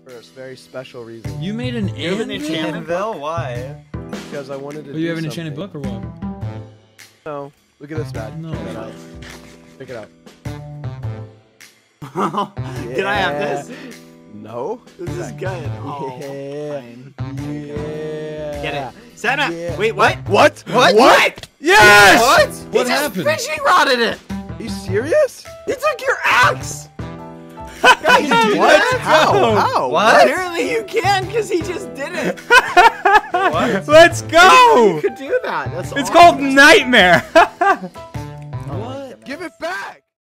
For a very special reason. You made an You have an enchantment Anvil? Why? Because I wanted to. Oh, you have an enchanted book or what? No. Look at this bad. No. Pick it up. Can I have this? No. This is good. Oh, Yeah. fine. Yeah. Get it. Sapnap! Yeah. Wait, what? What? What? Yes! What? What He happened? just fishing rodded it! Are you serious? He took your axe! What? How? What? Apparently you can, because he just did it. What? Let's You go! could do that. That's It's awesome. called Nightmare. What? Give it back!